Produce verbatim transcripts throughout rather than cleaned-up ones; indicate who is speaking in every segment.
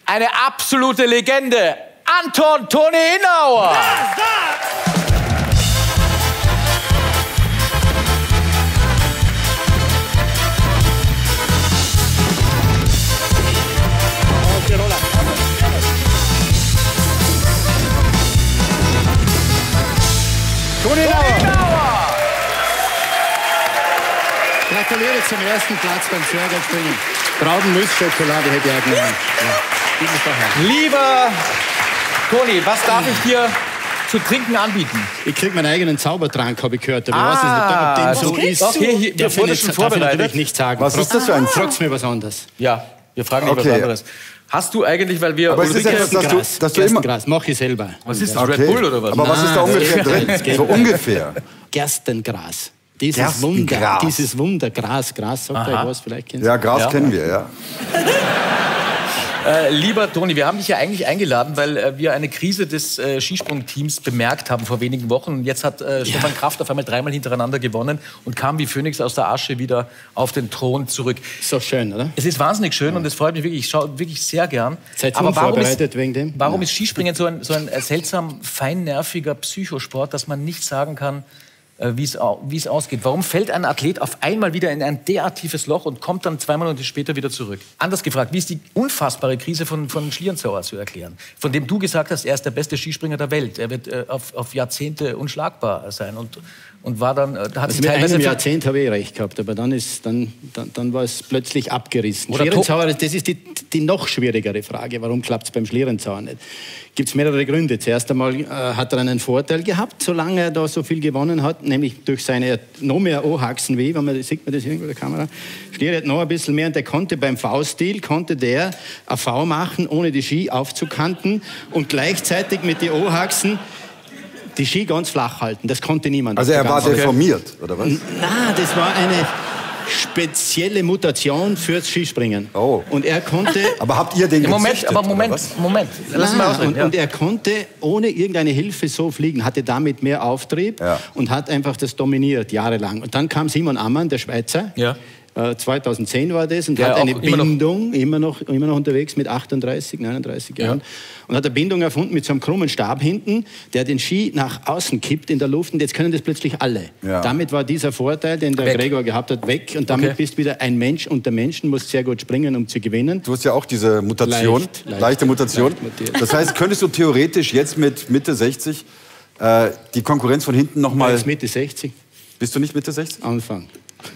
Speaker 1: eine absolute Legende, Anton Toni Innauer.
Speaker 2: Da, da.
Speaker 3: Toni Innauer!
Speaker 4: Gratuliere zum ersten Platz beim Zwergerspringen. Trauben-Nuss-Schokolade hätte ich auch genommen. Ja,
Speaker 1: lieber Toni, was darf ich dir zu trinken anbieten?
Speaker 4: Ich krieg meinen eigenen Zaubertrank, habe ich gehört. Aber
Speaker 1: ah,
Speaker 4: ich weiß nicht, ob den so ist.
Speaker 1: Okay, hier,
Speaker 4: der
Speaker 1: wurde schon vorbereitet.
Speaker 4: Darf ich nicht sagen.
Speaker 3: Was ist das für ein?
Speaker 4: Fragst mir was anderes.
Speaker 1: Ja, wir fragen dich
Speaker 3: okay.
Speaker 1: was anderes. Hast du eigentlich, weil wir...
Speaker 3: Aber es ist etwas, dass du, dass du immer...
Speaker 4: Gras, mach ich selber.
Speaker 1: Was ist das,
Speaker 3: okay.
Speaker 1: Red Bull oder was?
Speaker 3: Aber
Speaker 4: Nein,
Speaker 3: was ist da ungefähr drin? So ungefähr.
Speaker 4: Gerstengras. Dieses
Speaker 3: Gerstengras.
Speaker 4: Wunder, dieses Wundergras. Gras, sagt euch was, vielleicht kennst du.
Speaker 3: Ja, Gras
Speaker 1: ja.
Speaker 3: kennen wir, ja.
Speaker 1: Äh, lieber Toni, wir haben dich ja eigentlich eingeladen, weil äh, wir eine Krise des äh, Skisprungteams bemerkt haben vor wenigen Wochen. Und jetzt hat äh, Stefan ja. Kraft auf einmal dreimal hintereinander gewonnen und kam wie Phönix aus der Asche wieder auf den Thron zurück.
Speaker 4: So schön, oder?
Speaker 1: Es ist wahnsinnig schön ja. und es freut mich wirklich. Ich schaue wirklich sehr gern.
Speaker 4: Seid ihr
Speaker 1: Aber warum
Speaker 4: vorbereitet
Speaker 1: ist,
Speaker 4: wegen dem?
Speaker 1: Warum
Speaker 4: ja.
Speaker 1: ist Skispringen so ein, so ein seltsam feinnerviger Psychosport, dass man nicht sagen kann, wie es ausgeht? Warum fällt ein Athlet auf einmal wieder in ein derart tiefes Loch und kommt dann zwei Monate später wieder zurück? Anders gefragt, wie ist die unfassbare Krise von, von Schlierenzauer zu erklären? Von dem du gesagt hast, er ist der beste Skispringer der Welt. Er wird äh, auf, auf Jahrzehnte unschlagbar sein. Und, und war dann, äh, hat
Speaker 4: also
Speaker 1: sich
Speaker 4: mit
Speaker 1: teilweise
Speaker 4: einem Jahrzehnt habe ich recht gehabt, aber dann, ist, dann, dann, dann war es plötzlich abgerissen. Schlierenzauer, das ist die, die noch schwierigere Frage. Warum klappt es beim Schlierenzauer nicht? Gibt es mehrere Gründe. Zuerst einmal äh, hat er einen Vorteil gehabt, solange er da so viel gewonnen hat, nämlich durch seine noch mehr O-Haxen wie, wenn man, sieht man das irgendwo in der Kamera, Schlier hat noch ein bisschen mehr und der konnte beim V-Stil, konnte der ein V machen, ohne die Ski aufzukanten und gleichzeitig mit den O-Haxen die Ski ganz flach halten. Das konnte niemand.
Speaker 3: Also er war deformiert, oder was?
Speaker 4: Nein, das war eine spezielle Mutation fürs Skispringen.
Speaker 3: Oh.
Speaker 4: Und er konnte...
Speaker 3: Aber habt ihr den
Speaker 1: ja, Moment,
Speaker 3: gezüchtet,
Speaker 1: aber Moment, Moment. Lass
Speaker 4: Nein,
Speaker 1: mal ausreden.
Speaker 4: und,
Speaker 1: Ja.
Speaker 4: und er konnte ohne irgendeine Hilfe so fliegen, hatte damit mehr Auftrieb
Speaker 3: ja.
Speaker 4: und hat einfach das dominiert, jahrelang. Und dann kam Simon Ammann, der Schweizer.
Speaker 1: Ja.
Speaker 4: zweitauszehn war das und
Speaker 1: ja,
Speaker 4: hat eine
Speaker 1: immer
Speaker 4: Bindung, noch immer noch, immer noch unterwegs mit achtunddreißig, neununddreißig Jahren,
Speaker 1: ja.
Speaker 4: und hat eine Bindung erfunden mit so einem krummen Stab hinten, der den Ski nach außen kippt in der Luft und jetzt können das plötzlich alle.
Speaker 3: Ja.
Speaker 4: Damit war dieser Vorteil, den der
Speaker 1: weg.
Speaker 4: Gregor gehabt hat, weg und damit
Speaker 1: okay.
Speaker 4: bist du wieder ein Mensch unter Menschen, musst sehr gut springen, um zu gewinnen.
Speaker 3: Du hast ja auch diese Mutation,
Speaker 4: Leicht, leicht,
Speaker 3: leichte Mutation.
Speaker 4: leicht
Speaker 3: Das heißt, könntest du theoretisch jetzt mit Mitte sechzig äh, die Konkurrenz von hinten noch mal...
Speaker 4: Jetzt Mitte sechzig?
Speaker 3: Bist du nicht Mitte sechzig?
Speaker 4: Anfang.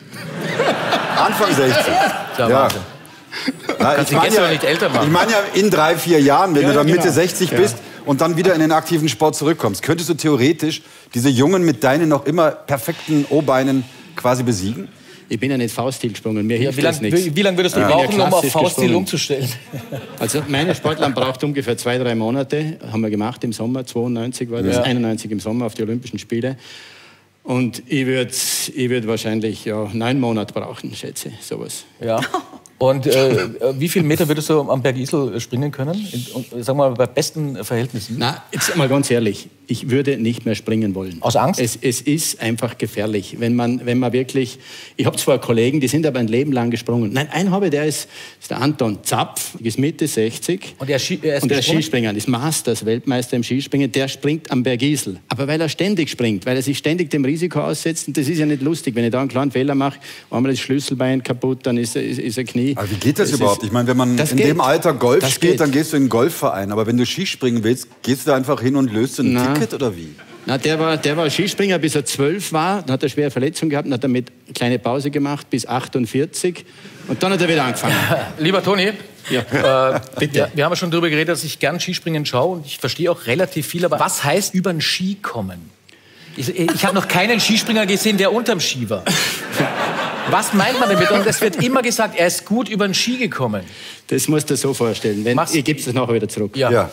Speaker 3: Anfang sechzig.
Speaker 1: Ja,
Speaker 3: ja.
Speaker 1: Wahnsinn.
Speaker 3: Na, ich meine ja,
Speaker 1: nicht älter machen.
Speaker 3: ich mein ja in drei, vier Jahren, wenn
Speaker 4: Ja,
Speaker 3: du dann
Speaker 4: genau.
Speaker 3: Mitte sechzig bist
Speaker 4: Ja.
Speaker 3: und dann wieder in den aktiven Sport zurückkommst, könntest du theoretisch diese Jungen mit deinen noch immer perfekten O-Beinen quasi besiegen?
Speaker 4: Ich bin ja nicht V-Stil gesprungen, mir hilft
Speaker 1: Wie
Speaker 4: das
Speaker 1: lange
Speaker 4: nichts.
Speaker 1: wie lang würdest du
Speaker 4: Ja.
Speaker 1: brauchen,
Speaker 4: Ich bin ja
Speaker 1: um auf
Speaker 4: klassisch
Speaker 1: V-Stil
Speaker 4: gesprungen.
Speaker 1: umzustellen?
Speaker 4: Also meine Sportler braucht ungefähr zwei, drei Monate, haben wir gemacht im Sommer, zweiundneunzig war das,
Speaker 1: Ja.
Speaker 4: einundneunzig im Sommer auf die Olympischen Spiele. Und ich würde ich würd wahrscheinlich ja, neun Monate brauchen, schätze ich, sowas.
Speaker 1: Ja. Und äh, wie viele Meter würdest du am Berg Isel springen können? In, sagen wir mal, bei besten Verhältnissen?
Speaker 4: Na, jetzt mal ganz ehrlich, ich würde nicht mehr springen wollen.
Speaker 1: Aus Angst?
Speaker 4: Es, es ist einfach gefährlich, wenn man, wenn man wirklich... Ich habe zwar Kollegen, die sind aber ein Leben lang gesprungen. Nein, einen habe ich, der ist, ist der Anton Zapf, ist Mitte sechzig.
Speaker 1: Und er, Ski, er ist
Speaker 4: Und der
Speaker 1: gesprungen?
Speaker 4: Skispringer, ist Masters, Weltmeister im Skispringen, der springt am Berg Isel. Aber weil er ständig springt, weil er sich ständig dem Risiko aussetzt, und das ist ja nicht lustig, wenn ich da einen kleinen Fehler mache, einmal das Schlüsselbein kaputt, dann ist, ist, ist ein Knie.
Speaker 3: Aber wie geht das,
Speaker 4: Das
Speaker 3: überhaupt?
Speaker 4: ist-
Speaker 3: Ich meine, wenn man
Speaker 4: das
Speaker 3: in
Speaker 4: geht.
Speaker 3: dem Alter Golf
Speaker 4: Das
Speaker 3: spielt,
Speaker 4: geht.
Speaker 3: dann gehst du in einen Golfverein. Aber wenn du Skispringen willst, gehst du da einfach hin und löst ein
Speaker 4: Na.
Speaker 3: Ticket oder wie?
Speaker 4: Na, der war, der war Skispringer, bis er zwölf war. Dann hat er schwere Verletzung gehabt, dann hat er mit eine kleine Pause gemacht bis achtundvierzig. Und dann hat er wieder angefangen.
Speaker 1: Lieber Toni,
Speaker 4: Ja.
Speaker 1: äh,
Speaker 4: Bitte.
Speaker 1: wir, wir haben ja schon darüber geredet, dass ich gern Skispringen schaue und ich verstehe auch relativ viel. Aber was heißt über den Ski kommen? Ich, ich habe noch keinen Skispringer gesehen, der unterm Ski war. Was meint man damit? Und es wird immer gesagt, er ist gut über den Ski gekommen.
Speaker 4: Das musst du dir so vorstellen. Wenn,
Speaker 1: Mach's.
Speaker 4: ihr gebt es nachher wieder zurück.
Speaker 1: Ja.
Speaker 3: Ja.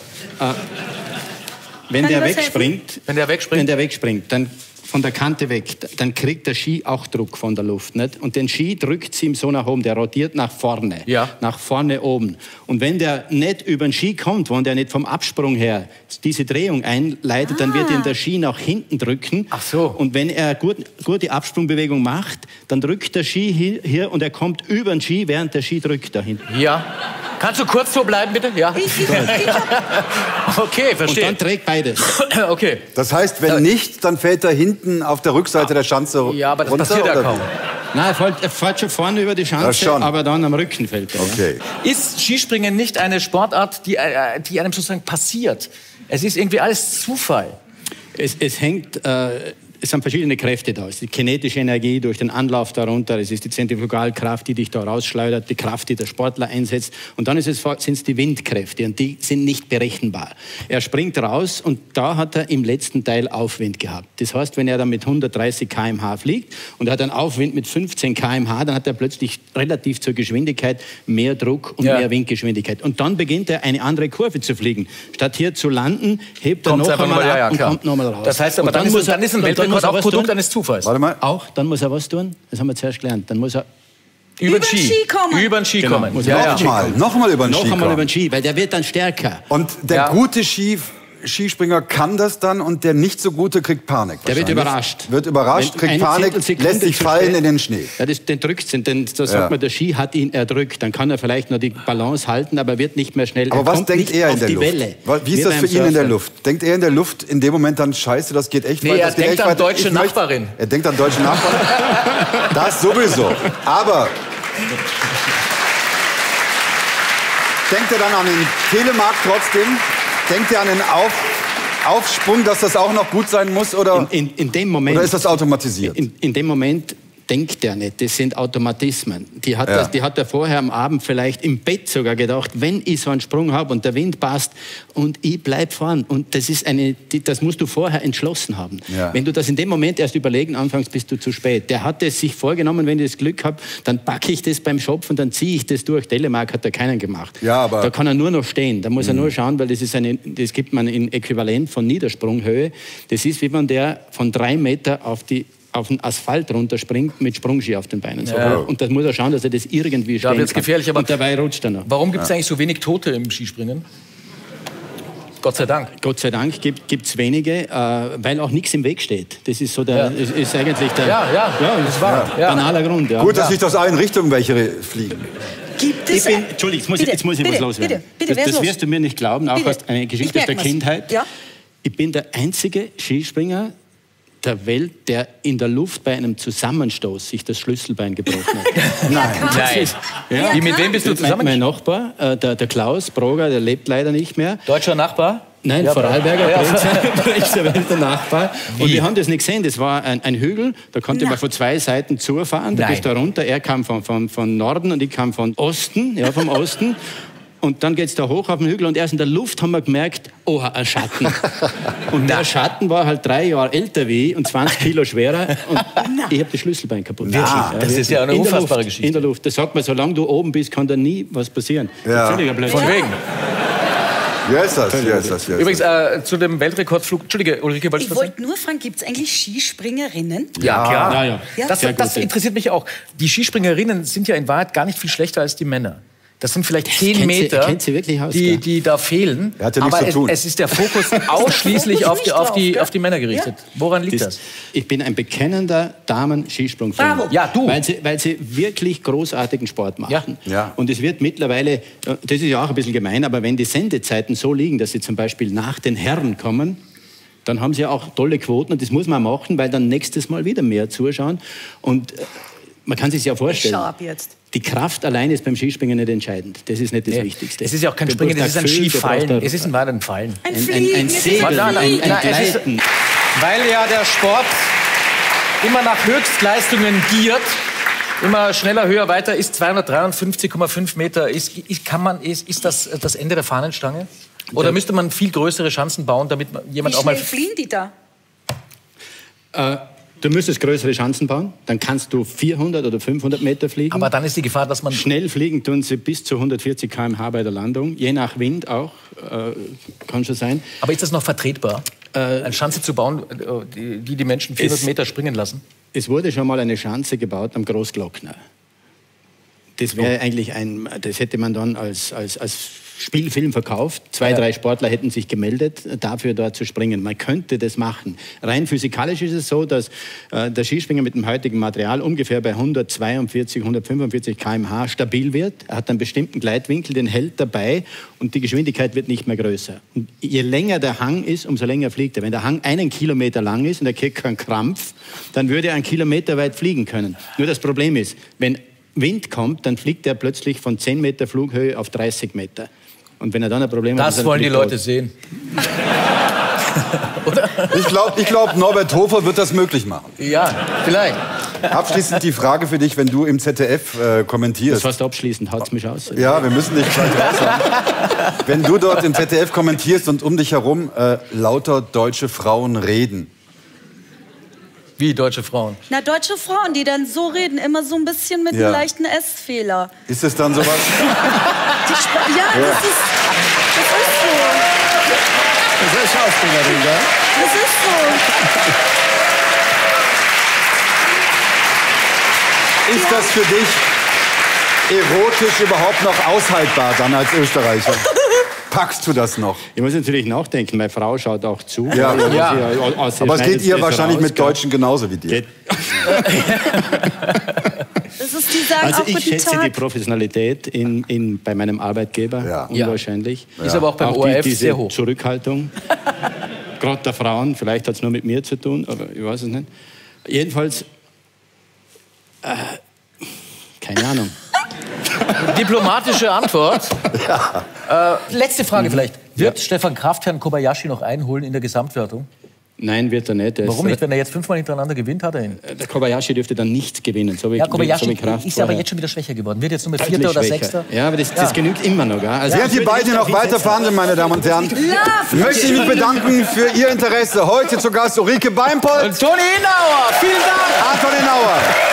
Speaker 4: Wenn
Speaker 2: Kann
Speaker 4: der
Speaker 2: ich was
Speaker 4: wegspringt,
Speaker 1: Wenn der wegspringt?
Speaker 4: wenn der wegspringt, dann von der Kante weg, dann kriegt der Ski auch Druck von der Luft. Nicht? Und den Ski drückt ihm so nach oben, der rotiert nach vorne,
Speaker 1: Ja.
Speaker 4: nach vorne oben. Und wenn der nicht über den Ski kommt, wenn der nicht vom Absprung her diese Drehung einleitet, dann wird ihn der Ski nach hinten drücken.
Speaker 1: Ach so.
Speaker 4: Und wenn er gut, gute Absprungbewegung macht, dann drückt der Ski hier, hier und er kommt über den Ski, während der Ski drückt da hinten.
Speaker 1: Ja. Kannst du kurz so bleiben, bitte? Ja.
Speaker 2: Ich, ich, ich hab...
Speaker 1: Okay, verstehe.
Speaker 4: Und dann trägt beides.
Speaker 1: Okay.
Speaker 3: Das heißt, wenn nicht, dann fällt er hinten auf der Rückseite der Schanze
Speaker 1: Ja, aber das
Speaker 3: runter,
Speaker 1: passiert ja
Speaker 3: oder
Speaker 1: kaum.
Speaker 3: wie?
Speaker 4: Nein, er fällt, er fällt schon vorne über die Schanze, aber dann am Rücken fällt er.
Speaker 3: Okay.
Speaker 4: Ja.
Speaker 1: Ist Skispringen nicht eine Sportart, die, äh, die einem sozusagen passiert? Es ist irgendwie alles Zufall.
Speaker 4: Es, es hängt... Äh, Es sind verschiedene Kräfte da. Es ist die kinetische Energie durch den Anlauf darunter, es ist die Zentrifugalkraft, die dich da rausschleudert, die Kraft, die der Sportler einsetzt. Und dann sind es die Windkräfte und die sind nicht berechenbar. Er springt raus und da hat er im letzten Teil Aufwind gehabt. Das heißt, wenn er dann mit hundertdreißig Kilometer pro Stunde fliegt und er hat einen Aufwind mit fünfzehn Kilometer pro Stunde, dann hat er plötzlich relativ zur Geschwindigkeit mehr Druck und
Speaker 1: ja.
Speaker 4: mehr Windgeschwindigkeit. Und dann beginnt er eine andere Kurve zu fliegen. Statt hier zu landen, hebt er
Speaker 1: Kommt's
Speaker 4: noch einmal ab
Speaker 1: ja, ja,
Speaker 4: und kommt noch einmal raus.
Speaker 1: Das heißt aber,
Speaker 4: und
Speaker 1: dann,
Speaker 4: dann,
Speaker 1: ist,
Speaker 4: muss er,
Speaker 1: dann ist ein
Speaker 4: dann, dann
Speaker 1: Weltrekord auch Produkt
Speaker 4: tun.
Speaker 1: eines Zufalls.
Speaker 3: Warte mal.
Speaker 4: Auch, dann muss er was tun? Das haben wir zuerst gelernt. Dann muss er
Speaker 1: Über den
Speaker 2: Über den
Speaker 1: Ski.
Speaker 2: Ski kommen.
Speaker 1: Über den Ski
Speaker 4: Genau.
Speaker 1: kommen.
Speaker 4: Muss
Speaker 1: Ja,
Speaker 4: er
Speaker 1: ja.
Speaker 3: Nochmal, nochmal über den
Speaker 4: noch
Speaker 3: Ski
Speaker 4: einmal
Speaker 3: kommen.
Speaker 4: über den Ski, weil der wird dann stärker.
Speaker 3: Und der
Speaker 1: Ja.
Speaker 3: gute Ski, Skispringer kann das dann und der nicht so gute kriegt Panik.
Speaker 4: Der wird
Speaker 3: wahrscheinlich.
Speaker 4: überrascht.
Speaker 3: Wird überrascht,
Speaker 4: Wenn
Speaker 3: kriegt
Speaker 4: eine
Speaker 3: Panik,
Speaker 4: Zehntelsekunde
Speaker 3: lässt sich
Speaker 4: zu
Speaker 3: fallen
Speaker 4: spät-
Speaker 3: in den Schnee.
Speaker 4: Ja, das, den drückt den, den, da sagt
Speaker 3: Ja.
Speaker 4: man, der Ski hat ihn erdrückt. Dann kann er vielleicht noch die Balance halten, aber wird nicht mehr schnell.
Speaker 3: Aber
Speaker 4: er
Speaker 3: was
Speaker 4: kommt
Speaker 3: denkt
Speaker 4: nicht
Speaker 3: er in
Speaker 4: auf
Speaker 3: der
Speaker 4: die
Speaker 3: Luft?
Speaker 4: Welle.
Speaker 3: Wie ist
Speaker 4: Wie
Speaker 3: das
Speaker 4: beim
Speaker 3: für ihn in der
Speaker 4: Surfen.
Speaker 3: Luft? Denkt er in der Luft in dem Moment dann, scheiße, das geht echt
Speaker 1: Nee,
Speaker 3: weit?
Speaker 1: er
Speaker 3: das geht
Speaker 1: denkt
Speaker 3: echt
Speaker 1: an
Speaker 3: weit.
Speaker 1: deutsche
Speaker 3: Ich möchte-
Speaker 1: Nachbarin.
Speaker 3: Er denkt an deutsche Nachbarin? Das sowieso. Aber denkt er dann an den Telemarkt trotzdem? Denkt er an den Auf, Aufsprung, dass das auch noch gut sein muss? Oder,
Speaker 4: In, in, in dem Moment.
Speaker 3: oder ist das automatisiert?
Speaker 4: In, in dem Moment denkt er nicht. Das sind Automatismen. Die hat,
Speaker 3: Ja.
Speaker 4: das, die hat er vorher am Abend vielleicht im Bett sogar gedacht, wenn ich so einen Sprung habe und der Wind passt und ich bleib vorn. Und das ist eine, die, das musst du vorher entschlossen haben.
Speaker 3: Ja.
Speaker 4: Wenn du das in dem Moment erst überlegen anfängst, bist du zu spät. Der hat es sich vorgenommen, wenn ich das Glück habe, dann packe ich das beim Schopf und dann ziehe ich das durch. Telemark hat da keinen gemacht.
Speaker 3: Ja, aber-
Speaker 4: da kann er nur noch stehen. Da muss er nur schauen, weil das ist eine, das gibt man in Äquivalent von Niedersprunghöhe. Das ist, wie wenn der von drei Meter auf die auf den Asphalt runterspringt mit Sprungski auf den Beinen. So
Speaker 1: Ja.
Speaker 4: hoch. Und das muss er schauen, dass er das irgendwie
Speaker 1: Da
Speaker 4: stehen
Speaker 1: wird's
Speaker 4: kann.
Speaker 1: gefährlich, aber-
Speaker 4: Und dabei rutscht er noch.
Speaker 1: Warum gibt es eigentlich so wenig Tote im Skispringen? Gott sei Dank.
Speaker 4: Gott sei Dank gibt es wenige, äh, weil auch nichts im Weg steht. Das ist so der,
Speaker 1: Ja.
Speaker 4: ist, ist eigentlich der
Speaker 1: Ja, ja,
Speaker 4: ja,
Speaker 1: das war. Ja.
Speaker 4: banaler Grund. Ja.
Speaker 3: Gut, dass sich das allen Richtungen welche fliegen.
Speaker 2: Gibt
Speaker 4: Ich
Speaker 2: es...
Speaker 4: bin, Entschuldigung, jetzt muss,
Speaker 2: Bitte,
Speaker 4: ich, jetzt muss ich
Speaker 2: bitte,
Speaker 4: was loswerden.
Speaker 2: bitte, bitte, wer
Speaker 4: das
Speaker 2: ist
Speaker 4: das
Speaker 2: los?
Speaker 4: wirst du mir nicht glauben, auch
Speaker 2: Bitte.
Speaker 4: aus eine Geschichte
Speaker 2: Ich
Speaker 4: aus der
Speaker 2: merk mir's.
Speaker 4: Kindheit.
Speaker 2: Ja.
Speaker 4: Ich bin der einzige Skispringer der Welt, der in der Luft bei einem Zusammenstoß sich das Schlüsselbein gebrochen hat.
Speaker 2: Nein.
Speaker 1: Nein.
Speaker 2: Ja.
Speaker 1: Wie, mit wem bist du
Speaker 4: Mein,
Speaker 1: zusammen?
Speaker 4: mein Nachbar, äh, der, der Klaus Broger, der lebt leider nicht mehr.
Speaker 1: Deutscher Nachbar?
Speaker 4: Nein,
Speaker 1: Ja,
Speaker 4: Vorarlberger,
Speaker 1: ja.
Speaker 4: Prinzerwälder Nachbar. Und wir haben das nicht gesehen. Das war ein, ein Hügel, da konnte
Speaker 2: Na.
Speaker 4: man von zwei Seiten zufahren. Da
Speaker 1: Nein.
Speaker 4: bist du runter. Er kam von, von, von Norden und ich kam von Osten, ja, vom Osten. Und dann geht's da hoch auf den Hügel und erst in der Luft haben wir gemerkt, oha, ein Schatten. Und der Schatten war halt drei Jahre älter wie ich und zwanzig Kilo schwerer. Und ich habe das Schlüsselbein kaputt.
Speaker 1: Wirklich?
Speaker 4: Ja,
Speaker 1: Das ist ja eine
Speaker 4: in der
Speaker 1: unfassbare
Speaker 4: Luft,
Speaker 1: Geschichte.
Speaker 4: In der Luft. Das sagt man, solange du oben bist, kann da nie was passieren.
Speaker 3: Ja.
Speaker 4: Völliger Blödsinn.
Speaker 1: Von wegen.
Speaker 3: Ja, ist das, ja, ist das, ja, ist
Speaker 1: Übrigens, äh, zu dem Weltrekordflug. Entschuldige, Ulrike, wolltest
Speaker 2: Ich
Speaker 1: du was sagen?
Speaker 2: wollte nur fragen, gibt es eigentlich Skispringerinnen?
Speaker 1: Ja, klar.
Speaker 4: Ja, ja.
Speaker 2: Ja.
Speaker 1: Das,
Speaker 4: Sehr
Speaker 1: das
Speaker 4: gute.
Speaker 1: interessiert mich auch. Die Skispringerinnen sind ja in Wahrheit gar nicht viel schlechter als die Männer. Das sind vielleicht zehn
Speaker 4: kennt sie-
Speaker 1: Meter,
Speaker 4: kennt sie wirklich aus,
Speaker 1: die,
Speaker 4: gell?
Speaker 1: die da fehlen.
Speaker 3: Er hat ja nichts
Speaker 1: Aber
Speaker 3: zu
Speaker 1: es,
Speaker 3: tun.
Speaker 1: es ist der Fokus ausschließlich
Speaker 2: Fokus
Speaker 1: auf die,
Speaker 2: nicht
Speaker 1: auf,
Speaker 2: drauf,
Speaker 1: die,
Speaker 2: gell?
Speaker 1: auf die Männer gerichtet. Woran liegt das?
Speaker 4: Das, ich bin ein bekennender Damen-Skisprung-Fan.
Speaker 2: Bravo.
Speaker 1: Ja, du.
Speaker 4: Weil sie, weil sie wirklich großartigen Sport machen.
Speaker 1: Ja.
Speaker 3: Ja.
Speaker 4: Und es wird mittlerweile, äh, das ist ja auch ein bisschen gemein, aber wenn die Sendezeiten so liegen, dass sie zum Beispiel nach den Herren kommen, dann haben sie ja auch tolle Quoten und das muss man machen, weil dann nächstes Mal wieder mehr zuschauen. Und äh, man kann sich ja vorstellen.
Speaker 2: Ich schau ab jetzt.
Speaker 4: Die Kraft allein ist beim Skispringen nicht entscheidend. Das ist nicht das
Speaker 1: Nee.
Speaker 4: Wichtigste.
Speaker 1: Es ist ja auch kein
Speaker 4: Du
Speaker 1: Springen,
Speaker 4: brauchst
Speaker 1: das ist ein
Speaker 4: Gefühl, du
Speaker 1: Skifallen.
Speaker 4: brauchst
Speaker 1: Es ist in Wahrheit ein Fallen.
Speaker 2: Ein
Speaker 4: ein, ein,
Speaker 2: Fliegen.
Speaker 4: ein
Speaker 2: es ist
Speaker 4: Segeln,
Speaker 1: Nein,
Speaker 4: ein,
Speaker 1: nein,
Speaker 4: ein
Speaker 1: nein, es ist-
Speaker 4: Gleiten.
Speaker 1: Weil ja der Sport immer nach Höchstleistungen giert, immer schneller, höher, weiter, ist zweihundertdreiundfünfzig Komma fünf Meter. Ist, ist, kann man, ist, ist das das Ende der Fahnenstange? Oder müsste man viel größere Schanzen bauen, damit man-
Speaker 2: Wie
Speaker 1: jemand auch mal...
Speaker 2: schnell fliegen die da?
Speaker 4: Äh, du müsstest größere Schanzen bauen, dann kannst du vierhundert oder fünfhundert Meter fliegen.
Speaker 1: Aber dann ist die Gefahr, dass man...
Speaker 4: Schnell fliegen tun sie bis zu hundertvierzig Kilometer pro Stunde bei der Landung, je nach Wind auch, äh, kann schon sein.
Speaker 1: Aber ist das noch vertretbar, eine Schanze zu bauen, äh, die die, die Menschen vierhundert
Speaker 4: Es-
Speaker 1: Meter springen lassen?
Speaker 4: Es wurde schon mal eine Schanze gebaut am Großglockner. Das wäre eigentlich ein, das hätte man dann als, als, als Spielfilm verkauft. Zwei, ja. drei Sportler hätten sich gemeldet, dafür dort zu springen. Man könnte das machen. Rein physikalisch ist es so, dass äh, der Skispringer mit dem heutigen Material ungefähr bei hundertzweiundvierzig, hundertfünfundvierzig Kilometer pro Stunde stabil wird. Er hat einen bestimmten Gleitwinkel, den hält dabei und die Geschwindigkeit wird nicht mehr größer. Und je länger der Hang ist, umso länger fliegt er. Wenn der Hang einen Kilometer lang ist und er kriegt keinen Krampf, dann würde er einen Kilometer weit fliegen können. Nur das Problem ist, wenn Wind kommt, dann fliegt er plötzlich von zehn Meter Flughöhe auf dreißig Meter. Und wenn er dann ein Problem hat...
Speaker 1: Das wollen die Leute sehen.
Speaker 3: Ich glaube, ich glaub, Norbert Hofer wird das möglich machen.
Speaker 1: Ja, vielleicht.
Speaker 3: Abschließend die Frage für dich, wenn du im Z D F äh, kommentierst.
Speaker 4: Das heißt abschließend, haut's mich aus.
Speaker 3: Ja, wir müssen dich gleich raus haben. Wenn du dort im Z D F kommentierst und um dich herum äh, lauter deutsche Frauen reden.
Speaker 1: Wie deutsche Frauen?
Speaker 2: Na, deutsche Frauen, die dann so reden, immer so ein bisschen mit
Speaker 3: Ja.
Speaker 2: einem leichten S-Fehler.
Speaker 3: Ist es dann sowas?
Speaker 2: Die Sp- ja,
Speaker 3: Ja.
Speaker 2: das ist, das ist so.
Speaker 4: Das ist Schauspielerin, ja?
Speaker 2: Das ist so.
Speaker 3: Ist das für dich erotisch überhaupt noch aushaltbar dann als Österreicher? Packst du das noch?
Speaker 4: Ich muss natürlich nachdenken, meine Frau schaut auch zu.
Speaker 3: Ja.
Speaker 4: Also,
Speaker 1: Ja.
Speaker 4: sie- also,
Speaker 3: Aber es geht ihr wahrscheinlich mit
Speaker 4: Deutsch.
Speaker 3: Deutschen genauso wie dir.
Speaker 4: Geht.
Speaker 2: Das ist, die sagen
Speaker 4: Also
Speaker 2: auch
Speaker 4: ich
Speaker 2: guten
Speaker 4: schätze
Speaker 2: Tag.
Speaker 4: die Professionalität in, in, bei meinem Arbeitgeber
Speaker 3: Ja.
Speaker 4: unwahrscheinlich.
Speaker 1: Ist aber auch beim
Speaker 4: Auch
Speaker 1: O R
Speaker 4: die,
Speaker 1: F
Speaker 4: diese
Speaker 1: sehr hoch.
Speaker 4: Zurückhaltung, gerade der Frauen, vielleicht hat es nur mit mir zu tun, aber ich weiß es nicht. Jedenfalls, äh, keine Ahnung.
Speaker 1: Diplomatische Antwort. Ja. Äh, letzte Frage vielleicht. Wird ja. Stefan Kraft Herrn Kobayashi noch einholen in der Gesamtwertung?
Speaker 4: Nein, wird er nicht. Er
Speaker 1: Warum
Speaker 4: ist,
Speaker 1: nicht? Wenn er jetzt fünfmal hintereinander gewinnt, hat er ihn.
Speaker 4: Der Kobayashi dürfte dann nichts gewinnen. So wie,
Speaker 1: Ja, Kobayashi
Speaker 4: so wie Kraft
Speaker 1: ist aber
Speaker 4: vorher.
Speaker 1: jetzt schon wieder schwächer geworden. Wird jetzt nur mit
Speaker 4: Deutlich
Speaker 1: Vierter oder
Speaker 4: schwächer.
Speaker 1: Sechster?
Speaker 4: Ja, aber das, das genügt immer noch. Gell? Also
Speaker 3: Während
Speaker 4: ich
Speaker 3: ihr
Speaker 4: würde
Speaker 3: beide
Speaker 4: nicht
Speaker 3: noch
Speaker 4: auf ihn
Speaker 3: weiter
Speaker 4: setzen.
Speaker 3: verhandeln, meine Damen und Herren,
Speaker 2: Love.
Speaker 3: möchte ich mich bedanken für Ihr Interesse. Heute zu Gast Ulrike Beimpold,
Speaker 1: Und Toni Hinauer, vielen Dank!
Speaker 3: Anton Nauer.